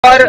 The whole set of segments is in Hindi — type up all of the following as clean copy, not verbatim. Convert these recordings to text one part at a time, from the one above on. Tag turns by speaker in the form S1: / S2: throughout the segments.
S1: और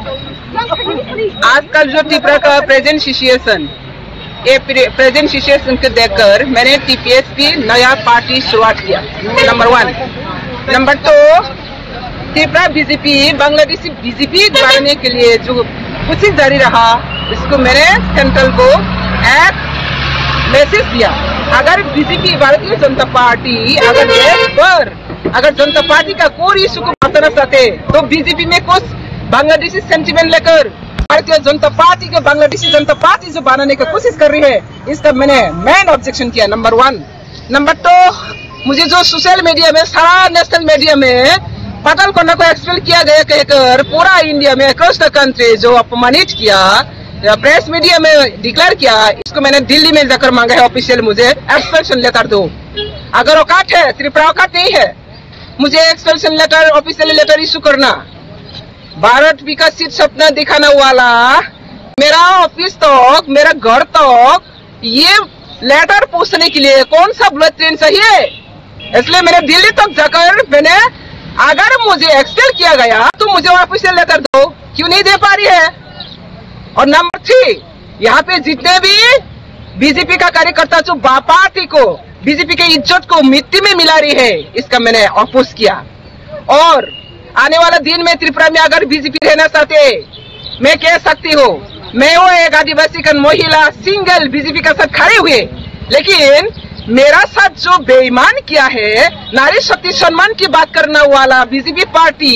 S1: आजकल जो त्रिपुरा का प्रेजेंट सिचुएशन, ये प्रेजेंट सिचुएशन को देखकर मैंने टीपीएस की नया पार्टी शुरुआत किया। Number 1। Number 2, Tripura BJP Bangladeshi BJP बनाने के लिए जो कोशिश जारी रहा, इसको मैंने सेंट्रल को एक मैसेज दिया। अगर बीजेपी भारतीय जनता पार्टी अगर देश पर अगर जनता पार्टी का कोई इशू को बताना चाहते तो बीजेपी में कुछ बांग्लादेशी सेंटिमेंट लेकर भारतीय जनता पार्टी को बांग्लादेशी जनता पार्टी जो बनाने की कोशिश कर रही है, इसका मैंने मेन ऑब्जेक्शन किया। नंबर 1। नंबर 2, मुझे जो सोशल मीडिया में सारा नेशनल मीडिया में पटल कोंडा को एक्सपेल किया गया कहकर पूरा इंडिया में अक्रॉस द कंट्री जो अपमानित किया, प्रेस मीडिया में डिक्लेयर किया, इसको मैंने दिल्ली में जाकर मांगा है ऑफिशियल मुझे एक्सपेल्शन लेटर दो। अगर औकात है, त्रिपुरा औकात नहीं है, मुझे expulsion letter official letter issue करना। भारत विकसित सपना दिखाने वाला मेरा ऑफिस तक, मेरा घर तक ये लेटर पूछने के लिए कौन सा बुलेट ट्रेन चाहिए? इसलिए मैंने दिल्ली तक जाकर मैंने अगर मुझे एक्सपेल किया गया तो मुझे ऑफिशियल लेटर दो, क्यों नहीं दे पा रही है? और नंबर 3, यहाँ पे जितने भी बीजेपी का कार्यकर्ता जो पार्टी को बीजेपी के इज्जत को मिट्टी में मिला रही है, इसका मैंने अपोज किया। और आने वाला दिन में त्रिपुरा में अगर बीजेपी रहना चाहते, मैं कह सकती हूँ, मैं वो एक आदिवासी का महिला सिंगल बीजेपी का साथ खड़े हुए, लेकिन मेरा साथ जो बेईमान किया है, नारी शक्ति सम्मान की बात करने वाला बीजेपी पार्टी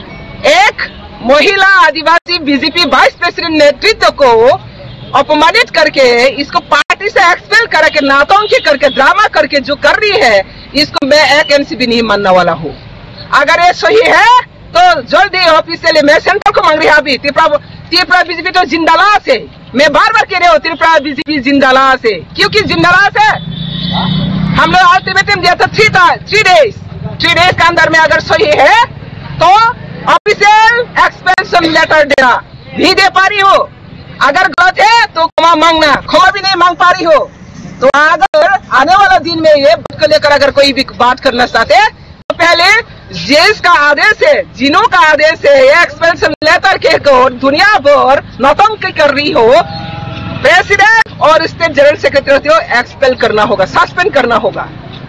S1: एक महिला आदिवासी बीजेपी वाइस प्रेसिडेंट नेतृत्व को अपमानित करके इसको पार्टी से एक्सपेल करके नाटंकी करके ड्रामा करके जो कर रही है, इसको मैं एक इंच भी नहीं मानने वाला हूँ। अगर ये सही है तो जल्दी ऑफिशियली मैं सेंटर को मांग रही हूँ। अभी त्रिपुरा बीजेपी तो जिंदालाश है, मैं बार बार कह रही हूँ त्रिपुरा बीजेपी जिंदालाश है। क्योंकि जिंदालाश है, हम लोग अल्टीमेटम दिया था 3 डेज के अंदर में अगर सही है तो ऑफिशियल एक्सपेंशन लेटर देना, नहीं दे पा रही हो। अगर गलत है तो क्षमा मांगना, क्षमा भी नहीं मांग पा रही हो। तो अगर आने वाला दिन में ये बात को लेकर अगर कोई भी बात करना चाहते तो पहले जेस का आदेश है, जिनों का आदेश है, ये एक्सपेंशन लेटर के दुनिया भर नौटंकी कर रही हो, प्रेसिडेंट और स्टेट जनरल सेक्रेटरी को एक्सपेल करना होगा, सस्पेंड करना होगा।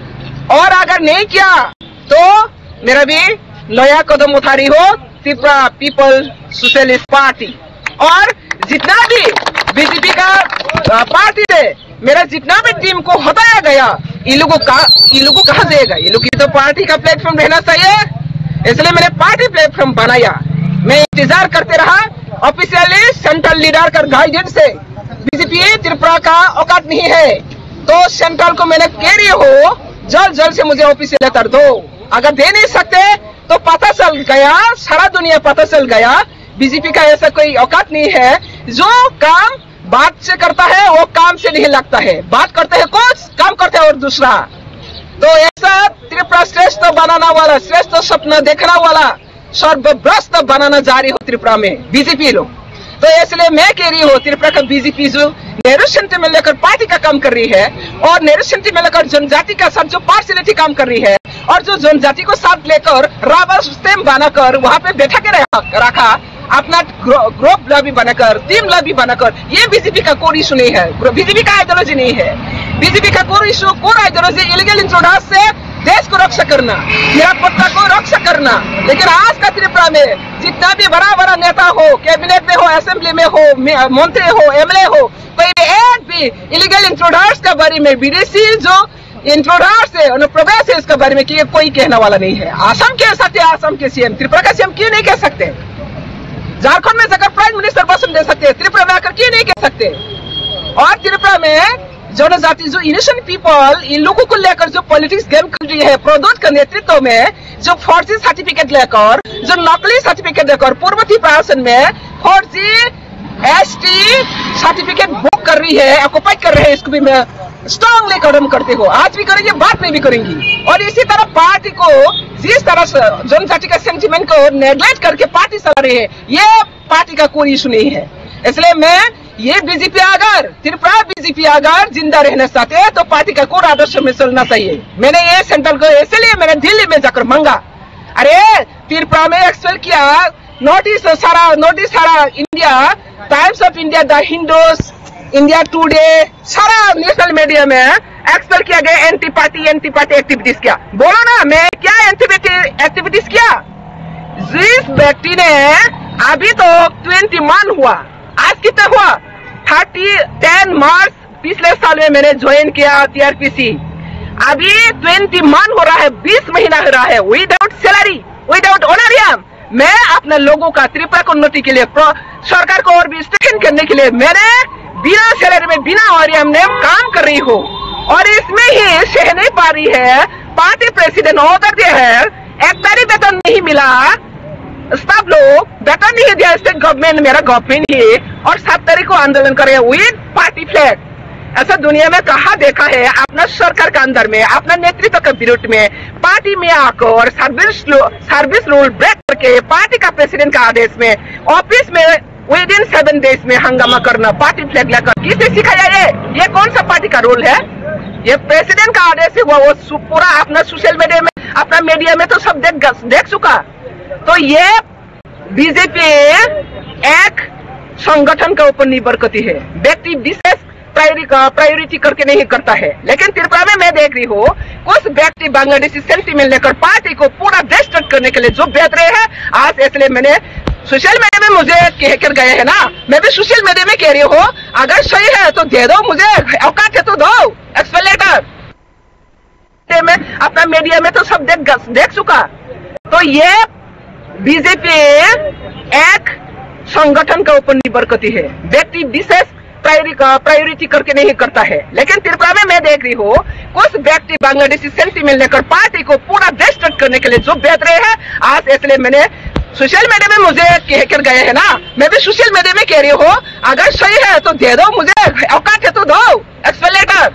S1: और अगर नहीं किया तो मेरा भी नया कदम उठा रही हो त्रिपुरा पीपल सोशलिस्ट पार्टी। और जितना भी बीजेपी का पार्टी से मेरा जितना भी टीम को हटाया गया, ये लोगों कहाँ जाएगा? ये लोग तो पार्टी का प्लेटफॉर्म रहना चाहिए, इसलिए मैंने पार्टी प्लेटफॉर्म बनाया। मैं इंतजार करते रहा ऑफिशियली सेंट्रल लीडर का गाइडेंस से। बीजेपी त्रिपुरा का औकात नहीं है तो सेंट्रल को मैंने कह रही हो जल्द से मुझे ऑफिशियल लेटर दो। अगर दे नहीं सकते तो पता चल गया, सारा दुनिया पता चल गया बीजेपी का ऐसा कोई औकात नहीं है। जो काम बात से करता है वो काम से नहीं लगता है, बात करते हैं कुछ, काम करते हैं और दूसरा। तो ऐसा त्रिपुरा श्रेष्ठ बनाना वाला, श्रेष्ठ सपना देखना वाला सर्वभ्रष्ट बनाना जारी हो त्रिपुरा में बीजेपी लोग। तो इसलिए मैं कह रही हूँ त्रिपुरा का बीजेपी जो नेहरू सेंटिमेंट लेकर पार्टी का काम कर रही है और नेहरू सेंटिमेंट लेकर जनजाति का साथ जो पार्शियलिटी काम कर रही है और जो जनजाति को साथ लेकर रबर स्टैम्प बनाकर वहां पे बैठा के रखा, अपना ग्रुप लॉबी बनाकर, टीम लॉबी बनाकर, ये बीजेपी का कोई इशू नहीं है, बीजेपी का आइडियोलॉजी नहीं है। बीजेपी का कोई इशू, कोई आइडियोलॉजी इलीगल इंट्रोडक्शन से देश को रक्षा करना, निरापत्ता को रक्षा करना। लेकिन आज का त्रिपुरा में जितना भी बड़ा नेता हो, कैबिनेट में हो, असेंबली में हो, मंत्री हो, एमएलए हो, कोई एक भी इलीगल इंट्रोडक्शन के बारे में, विदेशी जो इंट्रोडक्शन है, अनुप्रवेश है, इसके बारे में कोई कहने वाला नहीं है। असम कह सकते, असम के सीएम, त्रिपुरा का सीएम क्यों नहीं कह सकते? झारखंड में जाकर प्राइम मिनिस्टर भाषण दे सकते हैं, त्रिपुरा में आकर क्यों नहीं कह सकते? और त्रिपुरा में जनजाति जो इनोसेंट पीपल, इन लोगों को लेकर जो पॉलिटिक्स गेम खेल रही है प्रद्योत के नेतृत्व में, जो फर्जी सर्टिफिकेट लेकर, जो नकली सर्टिफिकेट लेकर पूर्व प्रशासन में फर्जी एसटी सर्टिफिकेट बुक कर रही है, ऑक्युपाई कर रहे हैं, इसको भी मैं स्ट्रांगली कदम करते हो, आज भी करेंगे, बाद में भी करेंगी। और इसी तरह पार्टी को जिस तरह से जनजाति का सेंटिमेंट को नेग्लेक्ट करके पार्टी चला रही है, ये पार्टी का कोई इशू नहीं है। इसलिए मैं ये बीजेपी अगर त्रिपुरा बीजेपी अगर जिंदा रहना चाहते हैं तो पार्टी का कोर आदर्श में चलना चाहिए। मैंने ये सेंट्रल को इसलिए मैंने दिल्ली में जाकर मांगा। अरे त्रिपुरा में एक्सपेल किया, नोटिस सारा India, Times of India, the Hindus, India Today, सारा नेशनल मीडिया में एक्सपेल किया गया एंटी पार्टी एक्टिविटीज किया। बोलो ना, मैं क्या एक्टिविटीज किया? जिस व्यक्ति ने अभी तो 21 हुआ, आज कितना हुआ? 10 मार्च पिछले साल में मैंने ज्वाइन किया टीआरपीसी। अभी 21 हो रहा है, 20 महीना हो रहा है, विदाउट सैलरी, विदाउट ऑनरियम। मैं अपने लोगों का त्रिपुरा को उन्नति के लिए, सरकार को और भी स्ट्रेंथन करने के लिए मैंने बिना सैलरी में, बिना ऑनरियम में काम कर रही हूँ। और इसमें ही सह नहीं पा रही है, पार्टी प्रेसिडेंट ऑर्डर दिया है, 1 तारीख वेतन नहीं मिला, स्टाफ लोग वेतन नहीं दिया, स्टेट गवर्नमेंट, मेरा गवर्नमेंट ही, और 7 तारीख को आंदोलन करे विद पार्टी फ्लैग। ऐसा दुनिया में कहा देखा है? अपना सरकार के अंदर में, अपना नेतृत्व के विरुद्ध में, पार्टी में आकर सर्विस रूल ब्रेक करके, पार्टी का प्रेसिडेंट का आदेश में, ऑफिस में विद इन 7 डेज में हंगामा करना, पार्टी फ्लैग लेकर, किसने सिखाया ये कौन सा पार्टी का रूल है? ये प्रेसिडेंट का आदेश है, वो पूरा अपना सोशल मीडिया में, अपना मीडिया में तो सब देख चुका। तो ये बीजेपी एक संगठन के ऊपर निर्भर करती है, व्यक्ति विशेष प्रायोरिटी करके नहीं करता है। लेकिन त्रिपुरा में मैं देख रही हूँ, कुछ व्यक्ति बांग्लादेशी सेंटीमेंट लेकर पार्टी को पूरा डिस्ट्रैक्ट करने के लिए जो बेच रहे हैं आज, इसलिए मैंने सोशल मीडिया में मुझे कह कर गए हैं ना, मैं भी सोशल मीडिया में कह रही हूँ, अगर सही है तो दे दो, मुझे औकात है तो दो एक्सपेल लेटर। मैं अपना मीडिया में तो सब देख चुका। तो ये बीजेपी एक संगठन के ऊपर निर्भर करती है, व्यक्ति विशेष प्रायोरिटी करके नहीं करता है। लेकिन त्रिपुरा में मैं देख रही हूँ, कुछ व्यक्ति बांग्लादेशी सेंटीमेंट लेकर पार्टी को पूरा डिस्ट्रैक्ट करने के लिए जो बेच रहे हैं आज, इसलिए मैंने सोशल मीडिया में मुझे कह कर गए हैं ना, मैं भी सोशल मीडिया में कह रही हूँ, अगर सही है तो दे दो, मुझे औकात है तो दो एक्सपेल लेटर।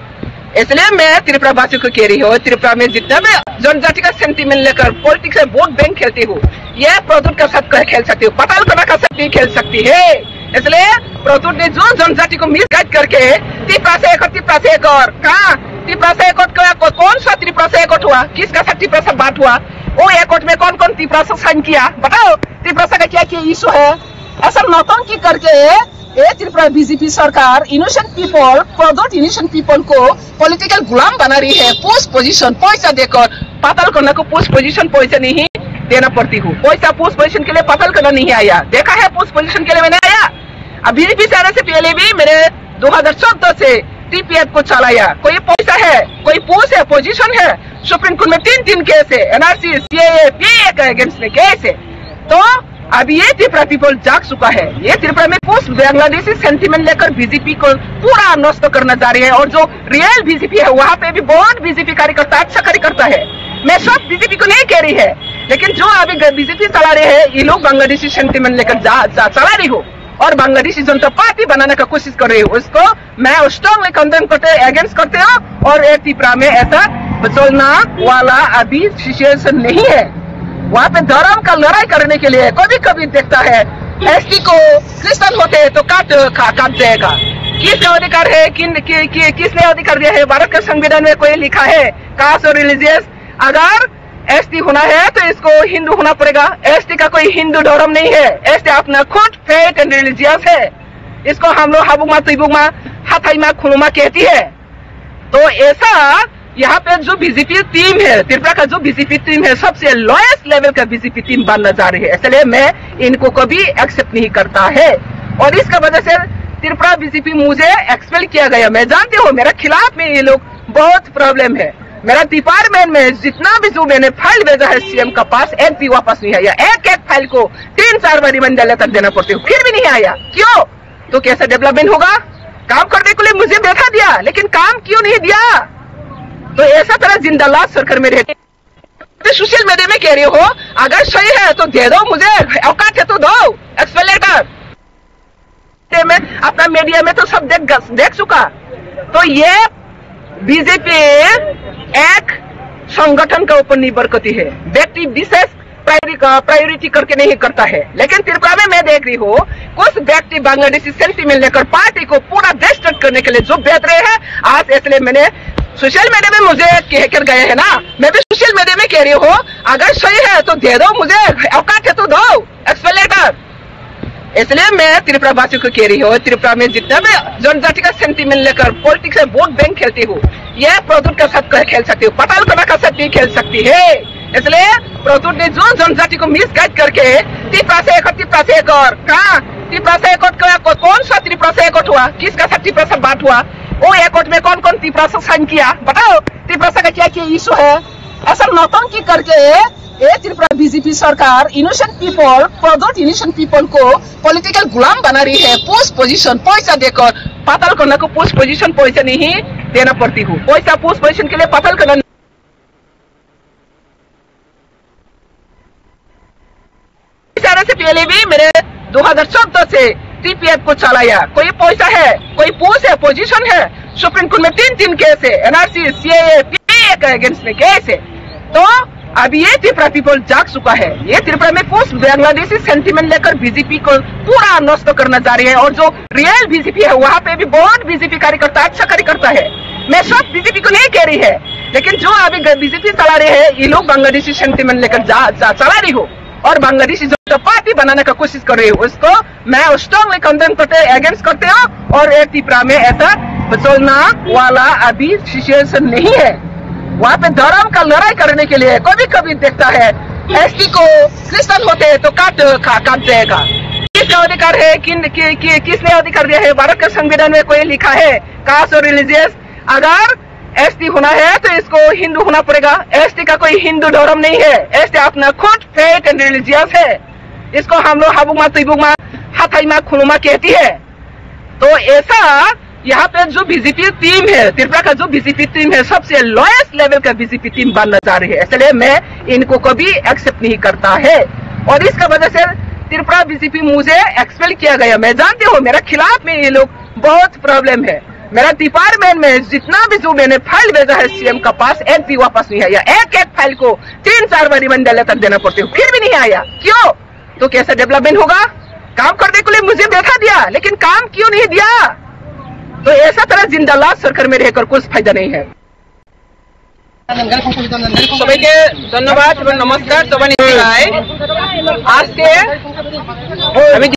S1: इसलिए मैं त्रिपुरा वासियों को कह रही हूँ, त्रिपुरा में जितना भी जनजाति का सेंटीमेंट लेकर पॉलिटिक्स में वोट बैंक खेलती हूँ, यह प्रदूत का साथ खेल सकती हूँ, पताल कला का साथ खेल सकती है। इसलिए प्रदूत ने जो जनजाति को मिसगाइड करके त्रिपुरा से एक और कहा, त्रिपुरा से एक और कौन सा त्रिपुरा से एक हुआ, किसका साथ त्रिपुरा से बात हुआ, वो एक में कौन कौन त्रिपुरा से साइन किया, बताओ त्रिपुरा से क्या क्या इशू है? ऐसा नौटंकी करके ये त्रिपुरा बीजेपी सरकार इनोसेंट पीपल, प्रदूत इनोसेंट पीपल को पॉलिटिकल गुलाम बना रही है। पोस्ट पोजीशन पैसा देकर, पाताल करना को पोस्ट पोजीशन पैसा नहीं देना पड़ती हूँ, पैसा पोस्ट पोजीशन के लिए पाताल करना नहीं आया, देखा है पोस्ट पोजीशन के लिए मैंने आया। अभी भी आने से पहले भी मैंने 2014 से टीपीएफ को चलाया, कोई पैसा है, कोई पोस्ट है, पोजीशन है, सुप्रीम कोर्ट में 3 केस है, एनआरसी, सीएए, पीए के अगेंस्ट में केस है। तो अभी ये त्रिपुरा पीपल जाग चुका है, ये त्रिपुरा में कुछ बांग्लादेशी सेंटीमेंट लेकर बीजेपी को पूरा नष्ट करना जा रही है। और जो रियल बीजेपी है वहाँ पे भी बहुत बीजेपी कार्यकर्ता अच्छा कार्यकर्ता है, मैं सब बीजेपी को नहीं कह रही है, लेकिन जो अभी बीजेपी चला रहे हैं ये लोग बांग्लादेशी सेंटीमेंट लेकर चला रही हो और बांग्लादेशी जनता पार्टी बनाने का कोशिश कर रही हूँ, उसको मैं स्ट्रांगली कंडेम करते अगेंस्ट करते हो। और एक त्रिपुरा में ऐसा चलना वाला अभी सिचुएशन नहीं है, वहाँ पे धर्म का लड़ाई करने के लिए कभी कभी देखता है एसटी को क्रिश्चियन होते तो काट जाएगा। किसने अधिकार है, किसने अधिकार दिया है? भारत के संविधान में कोई लिखा है कास्ट और रिलीजियस, अगर एसटी होना है तो इसको हिंदू होना पड़ेगा। एसटी का कोई हिंदू धर्म नहीं है, एसटी अपना खुद फेथ एंड रिलीजियस है, इसको हम लोग हाबुमा तिबुमा हाथाईमा खुलुमा कहती है। तो ऐसा यहाँ पे जो बीजेपी टीम है, त्रिपुरा का जो बीजेपी टीम है, सबसे लोएस्ट लेवल का बीजेपी टीम बनना जा रही है, इसलिए मैं इनको कभी एक्सेप्ट नहीं करता है। और इसका वजह से त्रिपुरा बीजेपी मुझे एक्सपेल किया गया। मैं जानती हूँ मेरा खिलाफ में ये लोग बहुत प्रॉब्लम है, मेरा डिपार्टमेंट में जितना भी जो मैंने फाइल भेजा है सीएम का पास, एक भी वापस नहीं आया। एक फाइल को 3-4 बार रिमाइंडर लेटर देना पड़ती है, फिर भी नहीं आया। क्यों? तो कैसा डेवलपमेंट होगा? काम करने के लिए मुझे बैठा दिया, लेकिन काम क्यों नहीं दिया? तो ऐसा तरह जिंदालाल सरकार में रहते। सोशल मीडिया में कह रही हो, अगर सही है तो दे दो, मुझे औकात है तो दो एक्सपेल लेटर। मैं अपना मीडिया में तो सब देख चुका। तो ये बीजेपी एक संगठन के ऊपर निर्भर करती है, व्यक्ति विशेष प्रायोरिटी करके नहीं करता है। लेकिन त्रिपुरा में मैं देख रही हूँ, कुछ व्यक्ति बांग्लादेशी सेंटीमेंट लेकर पार्टी को पूरा डिस्ट्रैक्ट करने के लिए जो बेच रहे हैं आज, इसलिए मैंने सोशल मीडिया में मुझे कहकर गए हैं ना, मैं भी सोशल मीडिया में कह रही हूँ, अगर सही है तो दे दो, मुझे औकात है तो दो एक्सप्लेनेटर। इसलिए मैं त्रिपुरा वासियों को कह रही हूँ, त्रिपुरा में जितना भी जनजाति का सेंटीमेंट लेकर पॉलिटिक्स में वोट बैंक खेलती हूँ, यह प्रदूत का साथ खेल सकती हूँ, पताल कोना का साथ खेल सकती है। इसलिए प्रदूत ने जो जनजाति को मिसगाइड करके त्रिपुरा से एक और कहा, त्रिपुरा से एक और कौन सा त्रिपुरा से एक हुआ, किसका साथ त्रिपुरा से बात हुआ, वो एक में कौन कौन त्रिपुरा से साइन किया, बताओ त्रिपुरा का क्या क्या इशू है। ऐसा नौटंकी करके ये त्रिपुरा बीजेपी सरकार इनोसेंट पीपल, प्रदूत इनोसेंट पीपल को पॉलिटिकल गुलाम बना रही है। पोस्ट पोजीशन पैसा देकर पाताल करना को पोस्ट पोजीशन पैसा नहीं देना पड़ती हूँ, पैसा पोस्ट पोजीशन के लिए पाताल करना। इस तरह से पहले भी मेरे 2014 से टीपीएफ को चलाया, कोई पैसा है, कोई पोस्ट है, पोजीशन है। सुप्रीम कोर्ट में 3 केस है, एनआरसी, सीएए, पीए के अगेंस्ट में केस है। तो अभी ये त्रिपुरा पीपल जाग चुका है। ये त्रिपुरा में पोस्ट बांग्लादेशी सेंटीमेंट लेकर बीजेपी को पूरा नष्ट करना जा रही है। और जो रियल बीजेपी है वहाँ पे भी बहुत बीजेपी कार्यकर्ता अच्छा कार्यकर्ता है। मैं सब बीजेपी को नहीं कह रही है, लेकिन जो अभी बीजेपी चला रहे हैं ये लोग बांग्लादेशी सेंटीमेंट लेकर चला रही हो और बांग्लादेशी जो पार्टी बनाने का कोशिश कर रही हो, उसको मैं स्ट्रांगली कंडेम करते अगेंस्ट करते हो। और एक त्रिपुरा में ऐसा बचलना वाला अभी सिचुएशन नहीं है। वहाँ पे धर्म का लड़ाई करने के लिए कभी कभी देखता है एसटी को क्रिश्चियन होते हैं तो काट देगा। किसका अधिकार है, किसने अधिकार दिया है? भारत के संविधान में कोई लिखा है कास्ट और रिलीजियस, अगर एसटी होना है तो इसको हिंदू होना पड़ेगा। एसटी का कोई हिंदू धर्म नहीं है, एसटी अपना खुद फेथ एंड रिलीजियस है। इसको हम लोग हाबुमा तिबुमा हाथाईमा खुलुमा कहती है। तो ऐसा यहाँ पे जो बीजेपी टीम है, त्रिपुरा का जो बीजेपी टीम है, सबसे लोएस्ट लेवल का बीजेपी टीम बनना चाह रही है। इसलिए मैं इनको कभी एक्सेप्ट नहीं करता है और इसका वजह से त्रिपुरा बीजेपी मुझे एक्सपेल किया गया। मैं जानती हूँ मेरे खिलाफ में ये लोग बहुत प्रॉब्लम है। मेरा डिपार्टमेंट में जितना भी जो मैंने फाइल भेजा है सीएम का पास, एक भी वापस नहीं आया। एक फाइल को 3-4 बार रिमाइंडर लेटर देना पड़ते हो, फिर भी नहीं आया। क्यों? तो कैसा डेवलपमेंट होगा? काम करने के लिए मुझे बैठा दिया, लेकिन काम क्यों नहीं दिया? तो ऐसा तरह जिंदालाल सरकार में रहकर कुछ फायदा नहीं है। সবাইকে ধন্যবাদ এবং নমস্কার। সবাই আজকে আমি